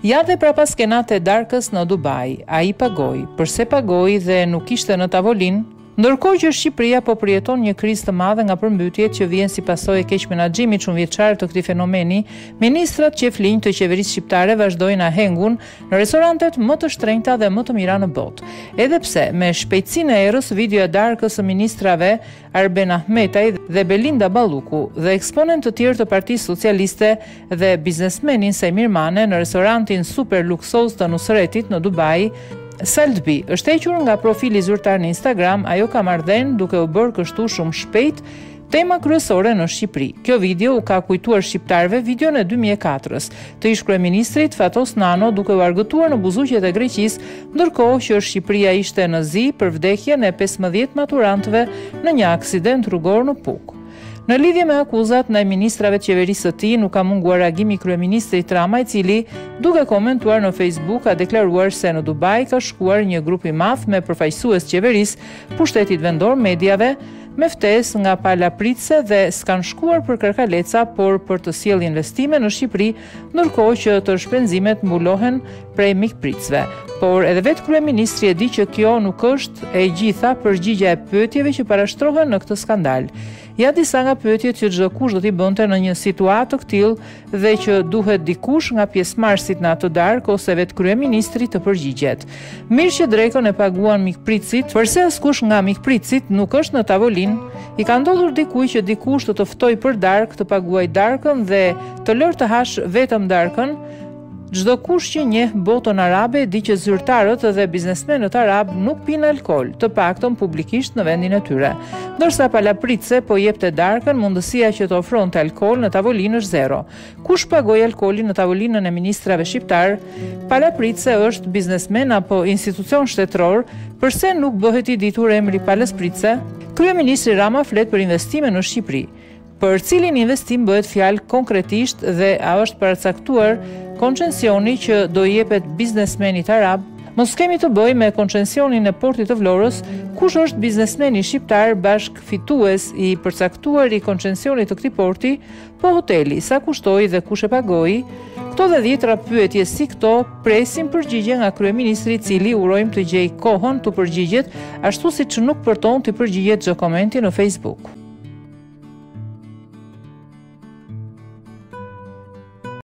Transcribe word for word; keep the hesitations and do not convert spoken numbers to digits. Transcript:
Ja dhe prapa skenat e darkës në Dubai, ai pagoi, përse pagoi dhe nuk ishte në tavolinë. Ndërkohë që Shqipëria po përjeton një krizë të madhe nga përmbytjet që vjen si pasojë e keq menaxhimit shumëvjeçar të këtij fenomeni, ministrat qeflinj të qeverisë shqiptare vazhdojnë ahengun në restorantet më të shtrenjta dhe më të mira në botë. Edhe pse me shpejtësinë e errës videoja darkës së ministrave Arben Ahmetaj dhe Belinda Balluku dhe eksponent të tjerë të Partisë Socialiste dhe biznesmenin Sajmir Mane në restorantin super luksoz të Nusretit në Dubai. Saldbi është hequr nga profili zyrtar në Instagram, ajo ka marrëdhënë duke u bërë kështu shumë shpejt tema kryesore në Shqipëri. Kjo video u ka kujtuar shqiptarëve videon e dy mijë e katërës të ish kryeministrit Fatos Nano duke u argëtuar në buzuqjet e Greqisë, ndërkohë që Shqipëria ishte në zi për vdekjen e pesëmbëdhjetë maturantëve në një aksident rrugor në Puk. Në lidhje me akuzat ndaj ministrave të qeverisë së tij, nuk ka munguar reagimi kryeministrit Rama, i cili, duke komentuar në Facebook, ka deklaruar se në Dubai ka shkuar një grup i madh me përfaqësues qeverisë, pushtetit vendor, mediave, me ftesë nga pala pritse dhe s'kan shkuar për kërkaleca, por për të sjellë investime në Shqipëri, ndërkohë që të shpenzimet mbulohen prej mikpritësve. Por edhe vetë kryeministri e di që kjo nuk është e gjitha përgjigja e pyetjeve që parashtrohen në këtë skandal. Ja disa nga pyetjet që çdo kush do t'i bënte në një situatë të tillë dhe që duhet dikush nga pjesëmarrësit në atë darkë ose vetë kryeministri të përgjigjet. Mirë që drekën e paguan mikpritësit, përse askush nga mikpritësit nuk është në tavolinë. I ka ndodhur dikujt që dikush të të ftoj për darkë, të paguaj darkën dhe të lërë të hash vetëm darkën. Çdo kush që njeh botën arabe di që zyrtarët dhe biznesmenët arab nuk pinë alkool, të paktën publikisht në vendin e tyre. Ndërsa palapritse po jepte darkën, mundësia që të ofronte alkool në tavolinë është zero. Kush pagoi alkoolin në tavolinën e ministrave shqiptar? Palapritse është biznesmen apo institucion shtetëror, përse nuk bëhet i ditur emri Palaspritse? Kryeministri Rama flet për investime në Shqipëri. Për cilin investim bëhet fjalë konkretisht dhe a është paracaktuar koncensioni që do jepet biznesmenit arab? Mos kemi të bëjmë me koncensionin e portit të Vlorës, kush është biznesmeni shqiptar bashk fitues i përcaktuar i koncensionit të këtij porti, po hoteli, sa kushtoi dhe kush e pagoi? Këto dhe dhjetra pyetje si këto presin përgjigje nga kryeministri, i cili urojmë të gjej kohën të përgjigjet, ashtu siç nuk përton të përgjigjet çdo komenti në Facebook.